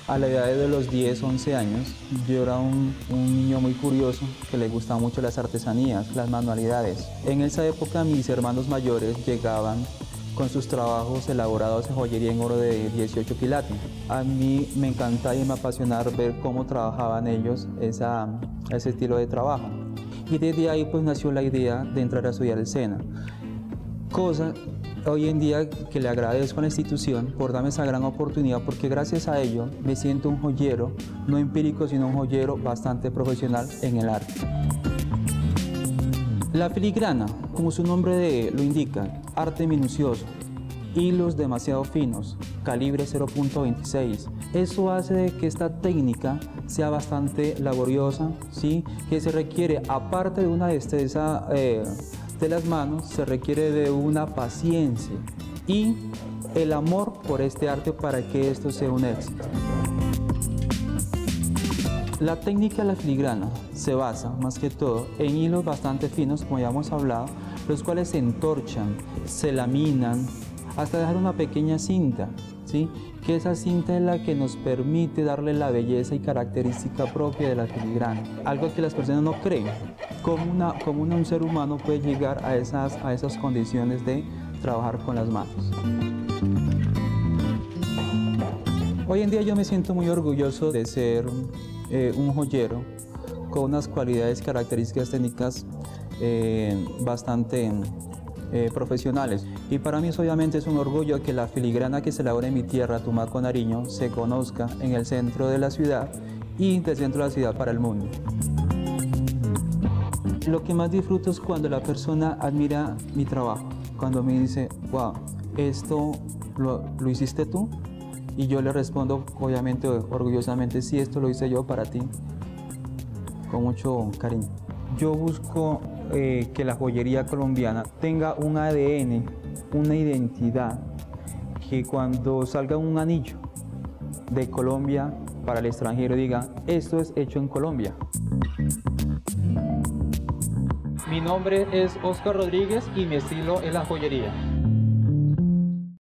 A la edad de los 10, 11 años, yo era un niño muy curioso que le gustaban mucho las artesanías, las manualidades. En esa época mis hermanos mayores llegaban con sus trabajos elaborados en joyería en oro de 18 quilates. A mí me encantaba y me apasionaba ver cómo trabajaban ellos ese estilo de trabajo. Y desde ahí pues nació la idea de entrar a estudiar el SENA. Cosa hoy en día que le agradezco a la institución por darme esa gran oportunidad, porque gracias a ello me siento un joyero, no empírico, sino un joyero bastante profesional en el arte. La filigrana, como su nombre lo indica, arte minucioso, hilos demasiado finos, calibre 0.26. Eso hace de que esta técnica sea bastante laboriosa, ¿sí? Que se requiere, aparte de una destreza de las manos, se requiere de una paciencia y el amor por este arte para que esto sea un éxito. La técnica de la filigrana se basa más que todo en hilos bastante finos, como ya hemos hablado, los cuales se entorchan, se laminan, hasta dejar una pequeña cinta, ¿sí? Que esa cinta es la que nos permite darle la belleza y característica propia de la filigrana. Algo que las personas no creen, cómo un ser humano puede llegar a esas condiciones de trabajar con las manos. Hoy en día yo me siento muy orgulloso de ser un joyero con unas cualidades, características técnicas bastante profesionales. Y para mí obviamente es un orgullo que la filigrana que se elabora en mi tierra, Tumaco, Nariño, se conozca en el centro de la ciudad y del centro de la ciudad para el mundo. Lo que más disfruto es cuando la persona admira mi trabajo, cuando me dice, wow, esto lo hiciste tú. Y yo le respondo, obviamente, orgullosamente, sí, esto lo hice yo para ti, con mucho cariño. Yo busco que la joyería colombiana tenga un ADN, una identidad, que cuando salga un anillo de Colombia para el extranjero diga, esto es hecho en Colombia. Mi nombre es Oscar Rodríguez y mi estilo es la joyería.